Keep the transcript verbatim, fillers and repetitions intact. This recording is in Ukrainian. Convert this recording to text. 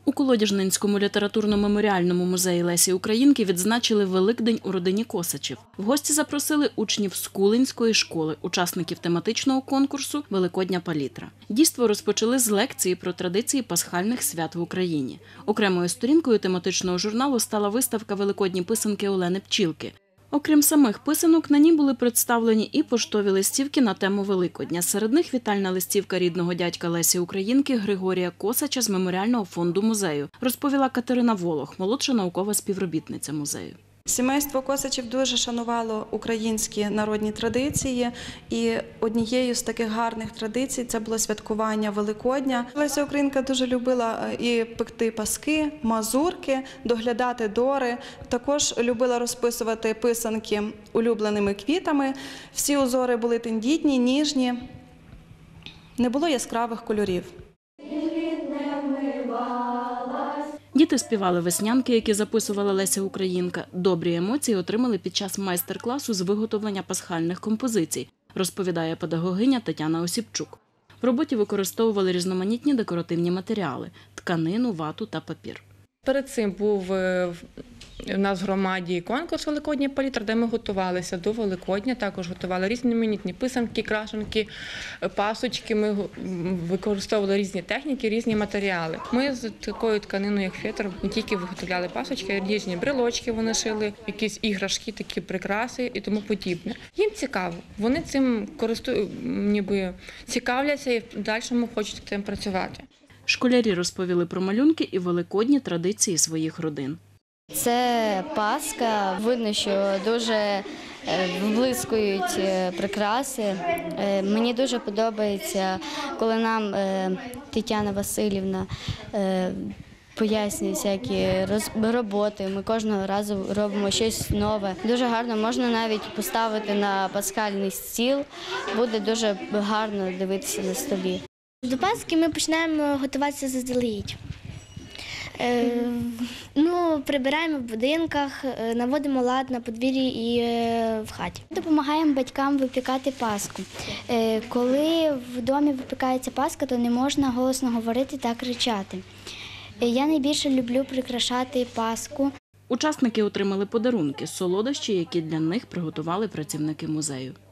У Колодяжненському літературно-меморіальному музеї Лесі Українки відзначили Великдень у родині Косачів. В гості запросили учнів Скулинської школи, учасників тематичного конкурсу «Великодня палітра». Дійство розпочали з лекції про традиції пасхальних свят в Україні. Окремою сторінкою тематичного журналу стала виставка «Великодні писанки» Олени Пчілки. Окрім самих писанок, на ній були представлені і поштові листівки на тему Великодня. Серед них вітальна листівка рідного дядька Лесі Українки Григорія Косача з меморіального фонду музею, розповіла Катерина Волох, молодша наукова співробітниця музею. Сімейство Косачів дуже шанувало українські народні традиції, і однією з таких гарних традицій це було святкування Великодня. Леся Українка дуже любила і пекти паски, мазурки, доглядати дори. Також любила розписувати писанки улюбленими квітами. Всі узори були тендітні, ніжні, не було яскравих кольорів. Діти співали веснянки, які записувала Леся Українка. Добрі емоції отримали під час майстер-класу з виготовлення пасхальних композицій, розповідає педагогиня Тетяна Осіпчук. В роботі використовували різноманітні декоративні матеріали – тканину, вату та папір. Перед цим був у нас в громаді конкурс «Великодня палітра», де ми готувалися до Великодня, також готували різноманітні писанки, крашенки, пасочки, ми використовували різні техніки, різні матеріали. Ми з такою тканиною, як фетр, не тільки виготовляли пасочки, а різні брелочки вони шили, якісь іграшки, такі прикраси і тому подібне. Їм цікаво, вони цим користують, ніби цікавляться і в подальшому хочуть цим працювати. Школярі розповіли про малюнки і великодні традиції своїх родин. Це Пасха, видно, що дуже вблискують прикраси. Мені дуже подобається, коли нам Тетяна Василівна пояснює всякі роботи. Ми кожного разу робимо щось нове. Дуже гарно, можна навіть поставити на пасхальний стіл, буде дуже гарно дивитися на столі. До Пасхи ми починаємо готуватися заздалегідь. Е, ну, прибираємо в будинках, наводимо лад на подвір'ї і е, в хаті. Допомагаємо батькам випікати Пасху. Е, коли в домі випікається Пасха, то не можна голосно говорити та кричати. Е, я найбільше люблю прикрашати Пасху. Учасники отримали подарунки – солодощі, які для них приготували працівники музею.